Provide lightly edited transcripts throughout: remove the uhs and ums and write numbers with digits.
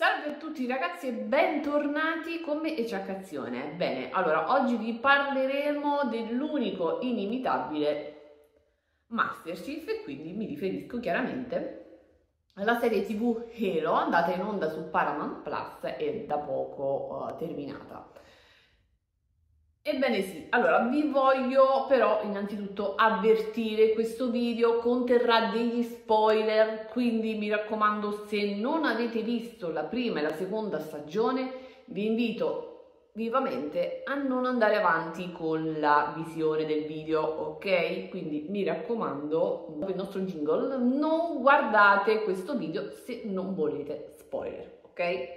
Salve a tutti ragazzi e bentornati con me e Ciaccazione. Bene, allora oggi vi parleremo dell'unico inimitabile Masterchef e quindi mi riferisco chiaramente alla serie TV Halo, andata in onda su Paramount Plus e da poco terminata. Ebbene sì, allora vi voglio però innanzitutto avvertire, questo video conterrà degli spoiler, quindi mi raccomando, se non avete visto la prima e la seconda stagione vi invito vivamente a non andare avanti con la visione del video, ok? Quindi mi raccomando, dopo il nostro jingle, non guardate questo video se non volete spoiler, ok?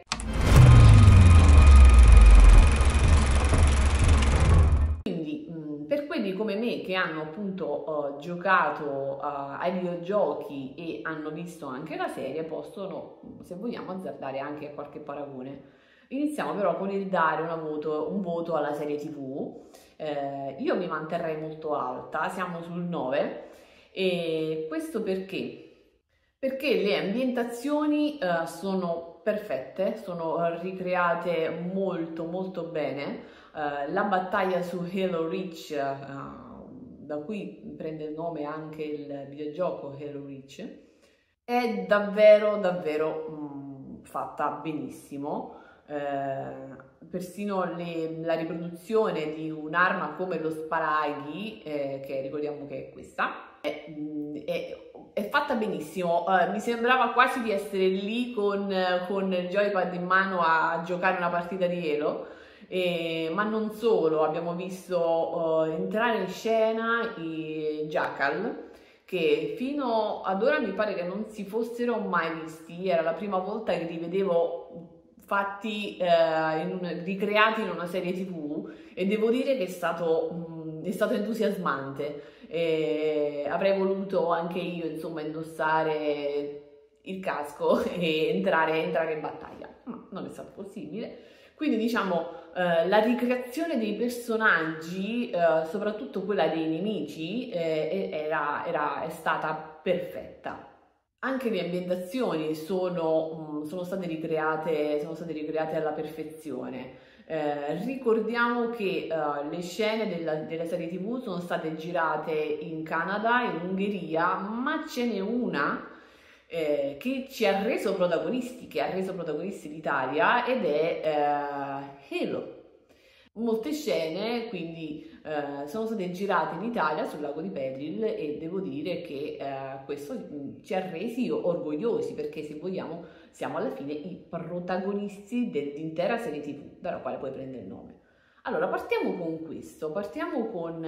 Per quelli come me che hanno appunto giocato ai videogiochi e hanno visto anche la serie, possono, se vogliamo, azzardare anche qualche paragone. Iniziamo però con il dare un voto alla serie TV. Io mi manterrei molto alta, siamo sul 9, e questo perché le ambientazioni sono perfette, sono ricreate molto molto bene. La battaglia su Halo Reach, da cui prende il nome anche il videogioco Halo Reach, è davvero fatta benissimo. Persino la riproduzione di un'arma come lo sparaghi, che ricordiamo che è questa, è fatta benissimo. Mi sembrava quasi di essere lì con il joypad in mano a giocare una partita di Halo. Ma non solo, abbiamo visto entrare in scena i Jackal, che fino ad ora mi pare che non si fossero mai visti. Era la prima volta che li vedevo fatti, ricreati in una serie TV, e devo dire che è stato entusiasmante. Avrei voluto anche io, insomma, indossare il casco e entrare in battaglia, ma non è stato possibile. Quindi diciamo la ricreazione dei personaggi, soprattutto quella dei nemici, è stata perfetta. Anche le ambientazioni sono state ricreate alla perfezione. Ricordiamo che le scene della serie TV sono state girate in Canada, in Ungheria, ma ce n'è una che ci ha reso protagonisti, l'Italia, ed è Halo. Molte scene quindi sono state girate in Italia sul lago di Pedril, e devo dire che questo ci ha resi orgogliosi, perché se vogliamo siamo alla fine i protagonisti dell'intera serie TV, dalla quale poi prende il nome. Allora, partiamo con questo, partiamo con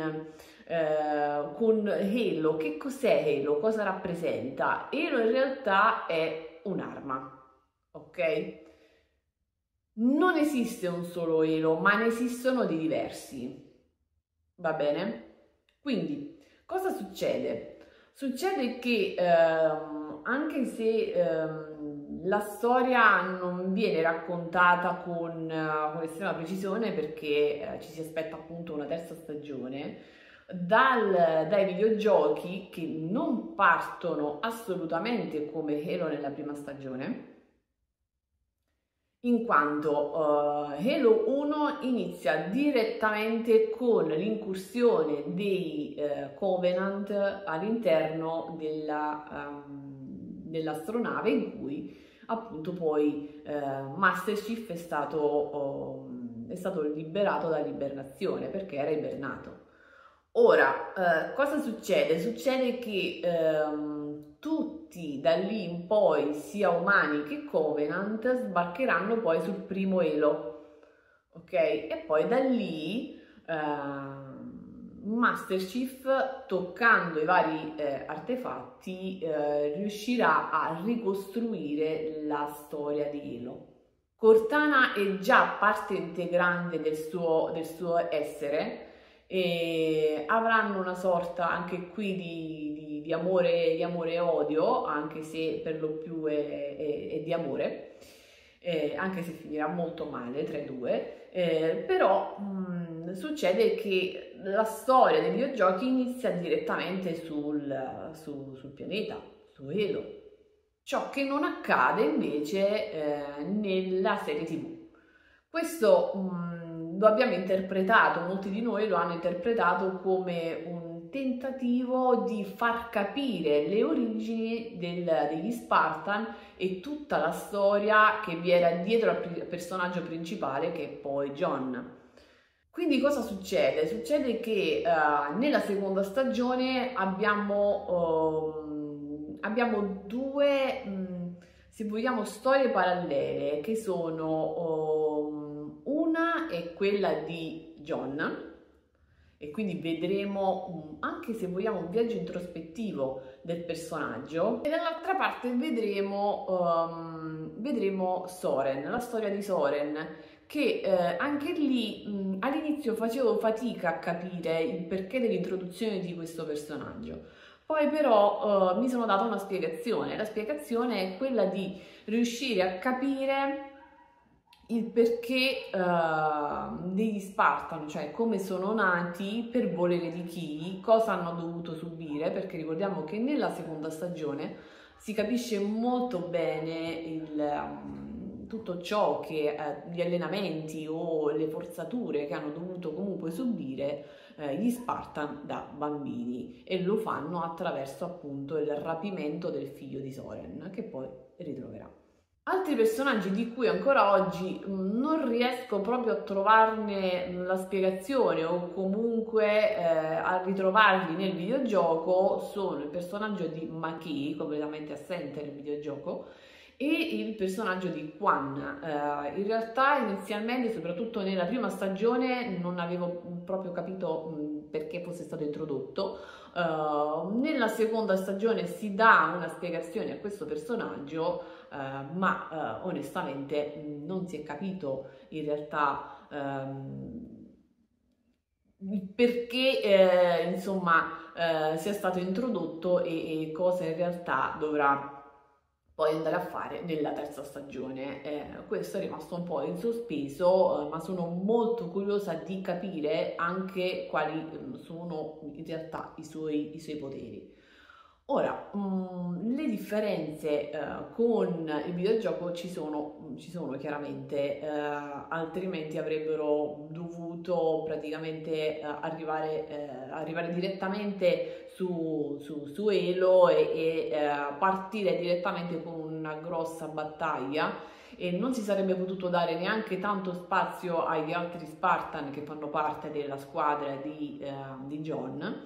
Halo. Che cos'è Halo? Cosa rappresenta? Halo in realtà è un'arma, ok? Non esiste un solo Halo, ma ne esistono di diversi, va bene? Quindi, cosa succede? Succede che anche se la storia non viene raccontata con estrema precisione, perché ci si aspetta appunto una terza stagione, dai videogiochi, che non partono assolutamente come Halo nella prima stagione, in quanto Halo 1 inizia direttamente con l'incursione dei Covenant all'interno dell'astronave, in cui appunto poi Masterchef è stato liberato dall'ibernazione, perché era ibernato. Ora, cosa succede? Succede che tutti da lì in poi, sia umani che Covenant, sbarcheranno poi sul primo Halo, ok? E poi da lì Masterchef, toccando i vari artefatti, riuscirà a ricostruire la storia di Halo. Cortana è già parte integrante del suo essere, e avranno una sorta anche qui di amore e odio, anche se per lo più è di amore, anche se finirà molto male tra i due, però succede che la storia dei videogiochi inizia direttamente sul pianeta, su Halo. ciò che non accade invece nella serie TV. Questo lo abbiamo interpretato, molti di noi lo hanno interpretato come un tentativo di far capire le origini degli Spartan e tutta la storia che vi era dietro al personaggio principale, che è poi Jon. Quindi cosa succede? Succede che nella seconda stagione abbiamo due, se vogliamo, storie parallele, che sono una è quella di Jon, e quindi vedremo anche, se vogliamo, un viaggio introspettivo del personaggio, e dall'altra parte vedremo Soren, la storia di Soren, che anche lì all'inizio facevo fatica a capire il perché dell'introduzione di questo personaggio. Poi però mi sono data una spiegazione. La spiegazione è quella di riuscire a capire il perché degli Spartan, cioè come sono nati, per volere di chi, cosa hanno dovuto subire, perché ricordiamo che nella seconda stagione si capisce molto bene tutto ciò che gli allenamenti o le forzature che hanno dovuto comunque subire gli Spartan da bambini, e lo fanno attraverso appunto il rapimento del figlio di Soren, che poi ritroverà. Altri personaggi di cui ancora oggi non riesco proprio a trovarne la spiegazione, o comunque a ritrovarli nel videogioco, sono il personaggio di Maki, completamente assente nel videogioco, e il personaggio di Quan. In realtà inizialmente, soprattutto nella prima stagione, non avevo proprio capito perché fosse stato introdotto. Nella seconda stagione si dà una spiegazione a questo personaggio, ma onestamente non si è capito in realtà perché sia stato introdotto e cosa in realtà dovrà poi andare a fare nella terza stagione. Questo è rimasto un po' in sospeso, ma sono molto curiosa di capire anche quali sono in realtà i suoi poteri. Ora, le differenze con il videogioco ci sono chiaramente, altrimenti avrebbero dovuto praticamente arrivare direttamente su Elo e partire direttamente con una grossa battaglia, e non si sarebbe potuto dare neanche tanto spazio agli altri Spartan che fanno parte della squadra di Jon,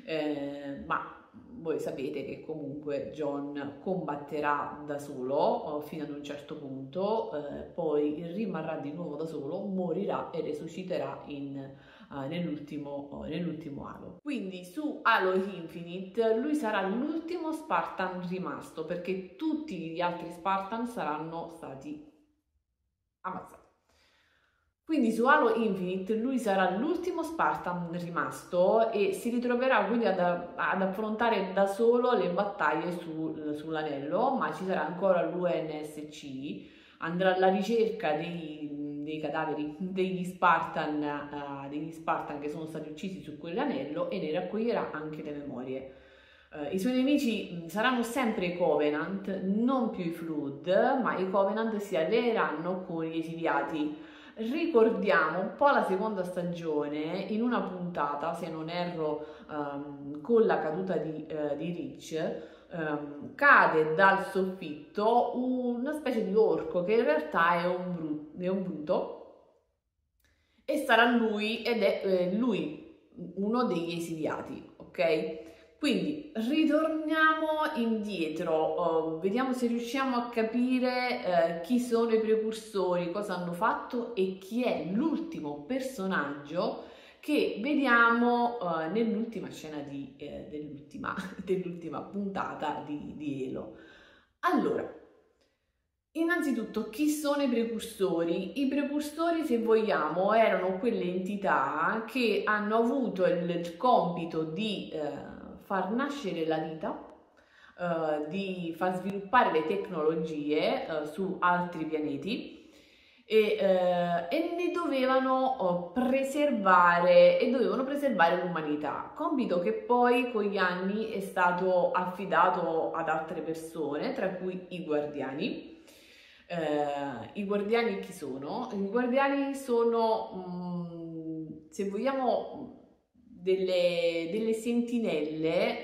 ma voi sapete che comunque Jon combatterà da solo fino ad un certo punto, poi rimarrà di nuovo da solo, morirà e resusciterà nell'ultimo Halo. Quindi su Halo Infinite lui sarà l'ultimo Spartan rimasto, perché tutti gli altri Spartan saranno stati ammazzati. Quindi su Halo Infinite lui sarà l'ultimo Spartan rimasto e si ritroverà quindi ad affrontare da solo le battaglie sull'anello, ma ci sarà ancora l'UNSC, andrà alla ricerca dei cadaveri degli Spartan che sono stati uccisi su quell'anello, e ne raccoglierà anche le memorie. I suoi nemici saranno sempre i Covenant, non più i Flood, ma i Covenant si alleeranno con gli esiliati. Ricordiamo un po' la seconda stagione, in una puntata, se non erro, con la caduta di Reach, cade dal soffitto una specie di orco che in realtà è un bruto, e sarà lui, ed è lui uno degli esiliati, ok? Quindi ritorniamo indietro, vediamo se riusciamo a capire chi sono i precursori, cosa hanno fatto e chi è l'ultimo personaggio che vediamo nell'ultima scena dell'ultima puntata di Halo. Allora, innanzitutto, chi sono i precursori? I precursori, se vogliamo, erano quelle entità che hanno avuto il compito di far nascere la vita, di far sviluppare le tecnologie su altri pianeti, e ne dovevano preservare l'umanità, compito che poi con gli anni è stato affidato ad altre persone, tra cui i guardiani. I guardiani chi sono? I guardiani sono, se vogliamo, delle sentinelle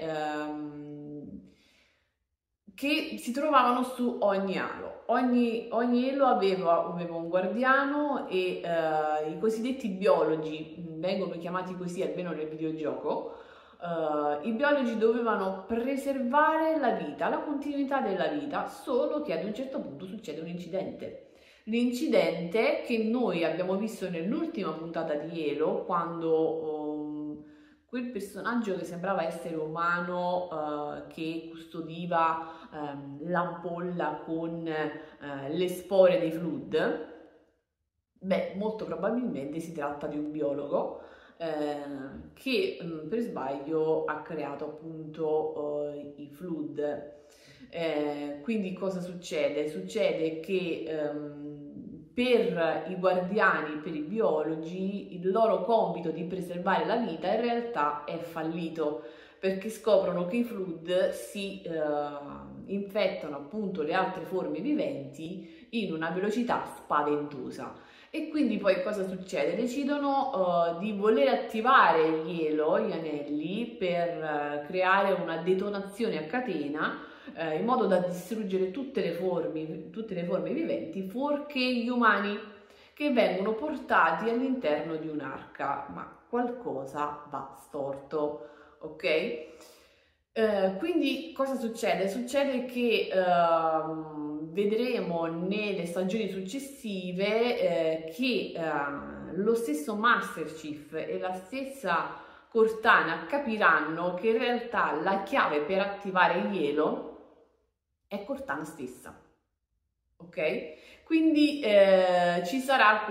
che si trovavano su ogni alo. Ogni elo aveva un guardiano e i cosiddetti biologi, vengono chiamati così almeno nel videogioco. I biologi dovevano preservare la vita, la continuità della vita, solo che ad un certo punto succede un incidente. L'incidente che noi abbiamo visto nell'ultima puntata di Elo, quando quel personaggio che sembrava essere umano, che custodiva l'ampolla con le spore dei Flood, beh, molto probabilmente si tratta di un biologo che per sbaglio ha creato appunto i Flood. Quindi cosa succede? Succede che per i guardiani, per i biologi, il loro compito di preservare la vita in realtà è fallito, perché scoprono che i Flood si infettano appunto le altre forme viventi in una velocità spaventosa. E quindi poi cosa succede? Decidono di voler attivare gli anelli, per creare una detonazione a catena in modo da distruggere tutte le forme viventi, fuorché gli umani, che vengono portati all'interno di un'arca. Ma qualcosa va storto, ok? Quindi cosa succede? Succede che vedremo nelle stagioni successive che lo stesso Master Chief e la stessa Cortana capiranno che in realtà la chiave per attivare gli Elo è Cortana stessa, ok? Quindi ci sarà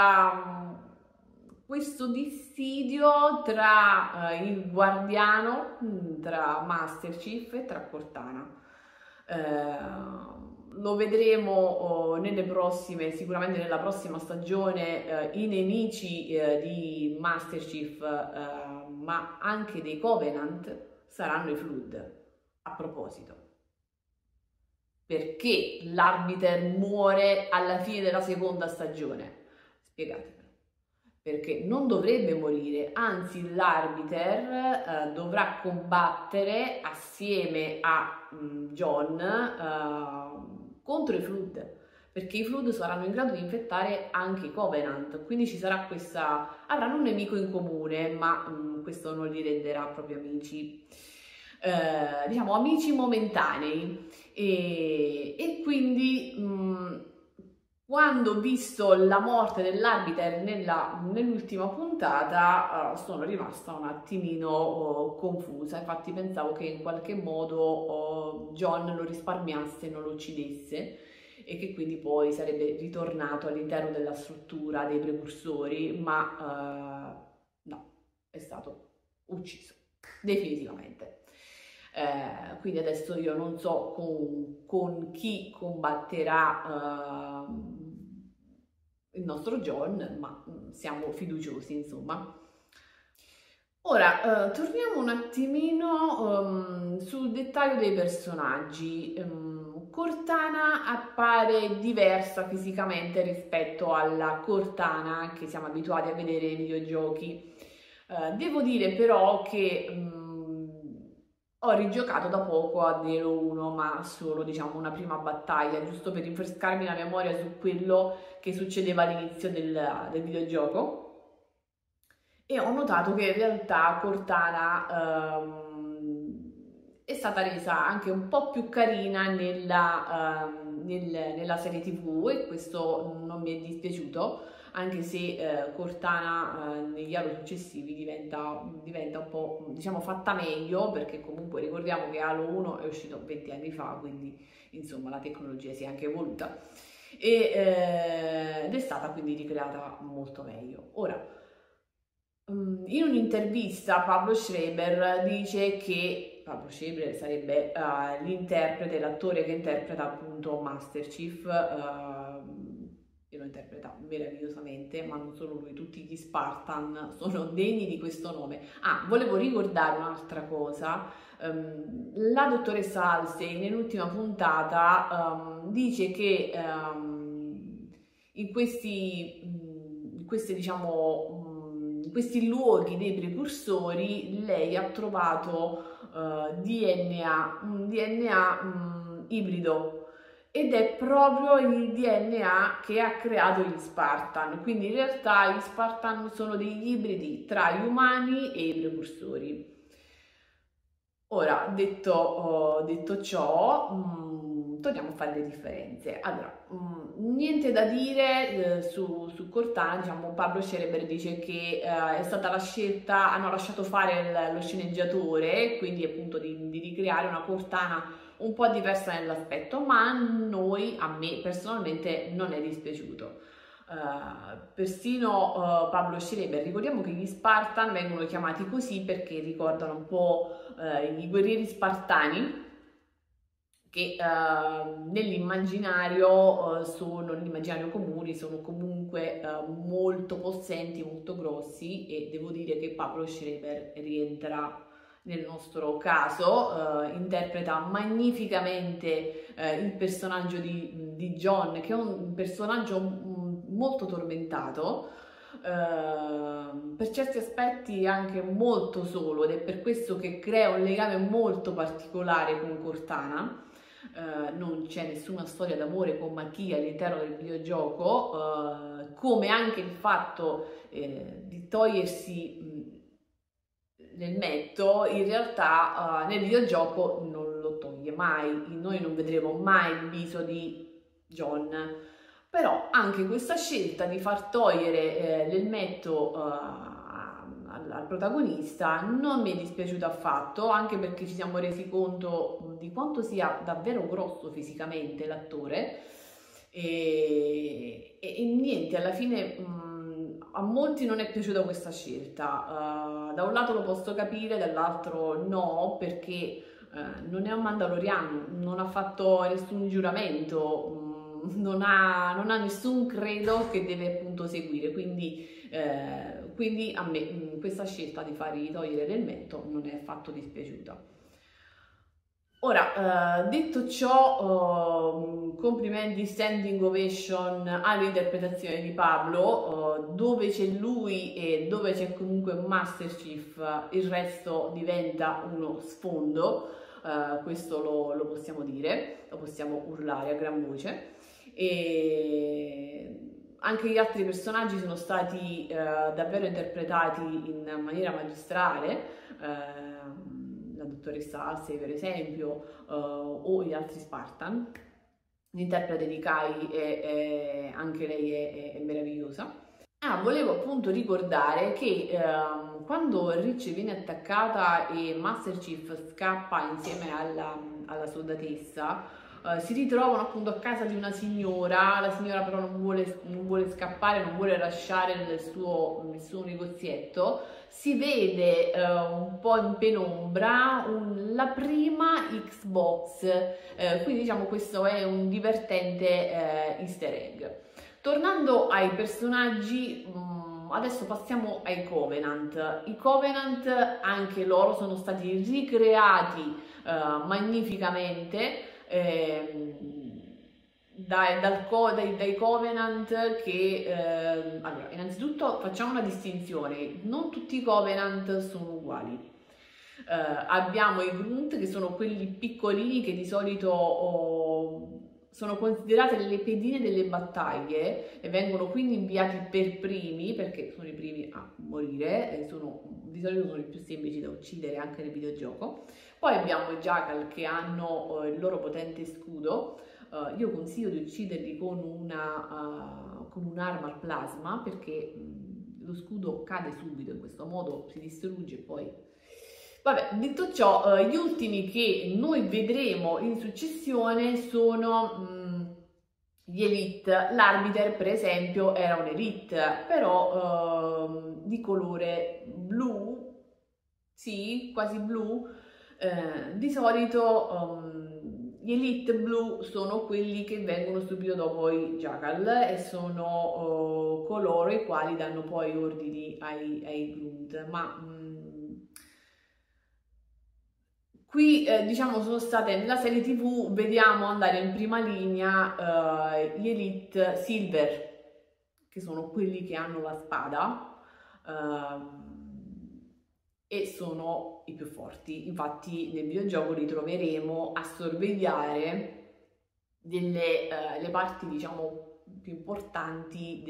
questo dissidio tra il guardiano, tra Master Chief e tra Cortana. Lo vedremo sicuramente nella prossima stagione, i nemici di Master Chief, ma anche dei Covenant, saranno i Flood. A proposito, perché l'Arbiter muore alla fine della seconda stagione? Spiegatemelo. Perché non dovrebbe morire, anzi l'Arbiter dovrà combattere assieme a John contro i Flood, perché i Flood saranno in grado di infettare anche i Covenant, quindi ci sarà avranno un nemico in comune, ma questo non li renderà proprio amici, diciamo amici momentanei, e quindi quando ho visto la morte dell'Arbiter nell'ultima puntata sono rimasta un attimino confusa. Infatti pensavo che in qualche modo John lo risparmiasse e non lo uccidesse, e che quindi poi sarebbe ritornato all'interno della struttura dei precursori, ma no, è stato ucciso definitivamente. Quindi adesso io non so con chi combatterà il nostro John, ma siamo fiduciosi, insomma. Ora, torniamo un attimino sul dettaglio dei personaggi. Cortana appare diversa fisicamente rispetto alla Cortana che siamo abituati a vedere nei videogiochi. Devo dire però che ho rigiocato da poco a Halo 1, ma solo, diciamo, una prima battaglia, giusto per rinfrescarmi la memoria su quello che succedeva all'inizio del videogioco. E ho notato che in realtà Cortana è stata resa anche un po' più carina nella serie TV, e questo non mi è dispiaciuto, anche se Cortana negli Halo successivi diventa un po', diciamo, fatta meglio, perché comunque ricordiamo che Halo 1 è uscito 20 anni fa, quindi insomma la tecnologia si è anche evoluta ed è stata quindi ricreata molto meglio. Ora, in un'intervista Pablo Schreiber dice che Pablo Schreiber sarebbe l'attore che interpreta appunto Master Chief, io non interpreta meravigliosamente, ma non solo lui, tutti gli Spartan sono degni di questo nome. Ah, volevo ricordare un'altra cosa, la dottoressa Halsey nell'ultima puntata dice che in questi luoghi dei precursori lei ha trovato un DNA ibrido, ed è proprio il DNA che ha creato gli Spartan. Quindi in realtà gli Spartan sono degli ibridi tra gli umani e i precursori. Ora, detto ciò, torniamo a fare le differenze. Allora, niente da dire su Cortana. Diciamo, Pablo Schreiber dice che è stata la scelta, hanno lasciato fare lo sceneggiatore, quindi appunto di ricreare una Cortana un po' diversa nell'aspetto, ma a me personalmente non è dispiaciuto. Persino Pablo Schreiber, ricordiamo che gli Spartan vengono chiamati così perché ricordano un po' i guerrieri spartani, che nell'immaginario comune sono comunque molto possenti, molto grossi, e devo dire che Pablo Schreiber rientra nel nostro caso, interpreta magnificamente il personaggio di John, che è un personaggio molto tormentato, per certi aspetti anche molto solo, ed è per questo che crea un legame molto particolare con Cortana. Non c'è nessuna storia d'amore con Maquis all'interno del videogioco, come anche il fatto di togliersi l'elmetto in realtà nel videogioco non lo toglie mai, noi non vedremo mai il viso di John. Però anche questa scelta di far togliere l'elmetto al protagonista non mi è dispiaciuta affatto, anche perché ci siamo resi conto di quanto sia davvero grosso fisicamente l'attore, e niente, alla fine a molti non è piaciuta questa scelta. Da un lato lo posso capire, dall'altro no, perché non è un Mandaloriano, non ha fatto nessun giuramento, non ha nessun credo che deve appunto seguire, quindi a me questa scelta di fargli togliere l'elmetto non è affatto dispiaciuta. Ora, detto ciò, complimenti, standing ovation all'interpretazione di Pablo. Dove c'è lui e dove c'è comunque Master Chief, il resto diventa uno sfondo, questo lo possiamo dire, lo possiamo urlare a gran voce. E anche gli altri personaggi sono stati davvero interpretati in maniera magistrale, la dottoressa Halsey per esempio, o gli altri Spartan. L'interprete di Kai anche lei è meravigliosa. Volevo appunto ricordare che quando Reach viene attaccata e Master Chief scappa insieme alla soldatessa, si ritrovano appunto a casa di una signora. La signora però non vuole scappare, non vuole lasciare nel suo negozietto. Si vede un po' in penombra la prima Xbox, quindi diciamo questo è un divertente easter egg. Tornando ai personaggi, adesso passiamo ai Covenant. I Covenant anche loro sono stati ricreati magnificamente dai Covenant che allora, innanzitutto facciamo una distinzione: non tutti i Covenant sono uguali. Abbiamo i Grunt, che sono quelli piccolini che di solito sono considerate le pedine delle battaglie e vengono quindi inviati per primi, perché sono i primi a morire, di solito sono i più semplici da uccidere anche nel videogioco. Poi abbiamo i Jackal, che hanno il loro potente scudo. Io consiglio di ucciderli con un'arma al plasma, perché lo scudo cade subito, in questo modo si distrugge e poi... Vabbè, detto ciò, gli ultimi che noi vedremo in successione sono gli Elite. L'Arbiter, per esempio, era un Elite, però di colore blu, sì, quasi blu. Di solito Gli Elite blu sono quelli che vengono subito dopo i Jackal e sono coloro i quali danno poi ordini ai Grunt, ma qui diciamo sono state nella serie TV, vediamo andare in prima linea gli Elite Silver, che sono quelli che hanno la spada e sono i più forti. Infatti nel videogioco li troveremo a sorvegliare le parti diciamo più importanti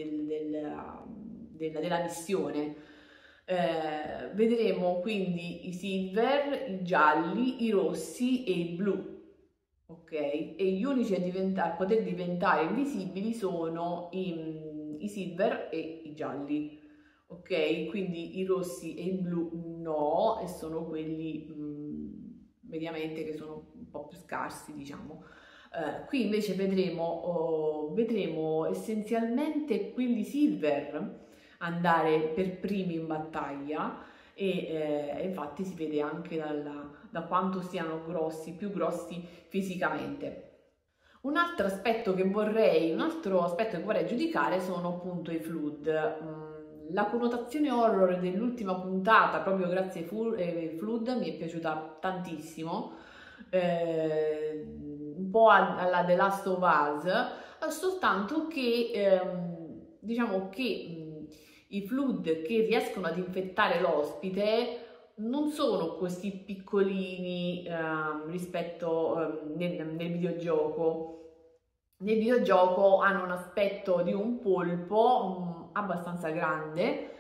della missione. Vedremo quindi i silver, i gialli, i rossi e i blu. Ok, e gli unici a poter diventare invisibili sono i silver e i gialli. Ok, quindi i rossi e i blu no, e sono quelli mediamente che sono un po' più scarsi, diciamo. Qui invece vedremo essenzialmente quelli silver andare per primi in battaglia e infatti si vede anche da quanto siano grossi, più grossi fisicamente. Un altro aspetto che vorrei giudicare sono appunto i Flood. La connotazione horror dell'ultima puntata, proprio grazie ai Flood, mi è piaciuta tantissimo, un po' alla The Last of Us, soltanto che diciamo che i Flood che riescono ad infettare l'ospite non sono così piccolini rispetto nel videogioco. Nel videogioco hanno un aspetto di un polpo abbastanza grande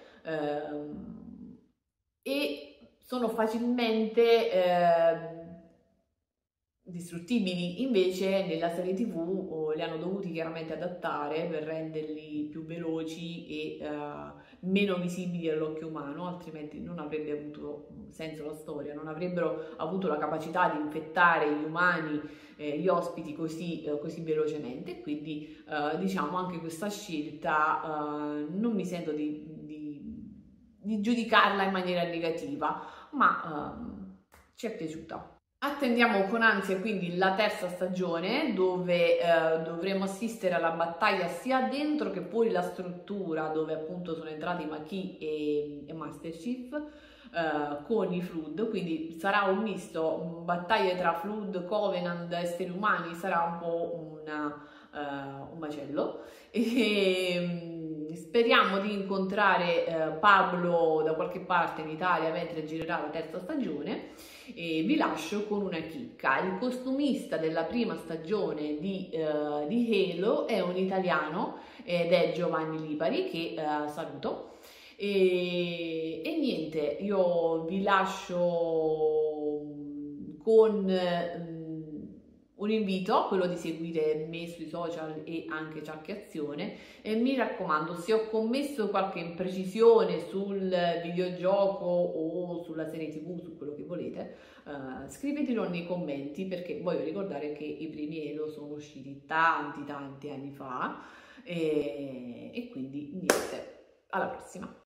e sono facilmente distruttibili. Invece nella serie TV li hanno dovuti chiaramente adattare per renderli più veloci e meno visibili all'occhio umano, altrimenti non avrebbe avuto senso la storia, non avrebbero avuto la capacità di infettare gli umani, gli ospiti così velocemente. Quindi diciamo anche questa scelta non mi sento di giudicarla in maniera negativa, ma ci è piaciuta. Attendiamo con ansia quindi la terza stagione, dove dovremo assistere alla battaglia sia dentro che fuori la struttura dove appunto sono entrati Maquis e Master Chief con i Flood. Quindi sarà un misto, battaglie tra Flood, Covenant, esseri umani, sarà un po' un macello. E speriamo di incontrare Pablo da qualche parte in Italia mentre girerà la terza stagione. E vi lascio con una chicca: il costumista della prima stagione di Halo è un italiano ed è Giovanni Lipari, che saluto. E niente, io vi lascio con un invito, quello di seguire me sui social e anche Ciacchiazione, e mi raccomando, se ho commesso qualche imprecisione sul videogioco o sulla serie TV, su quello che volete, scrivetelo nei commenti, perché voglio ricordare che i primi Halo sono usciti tanti anni fa e quindi niente, alla prossima!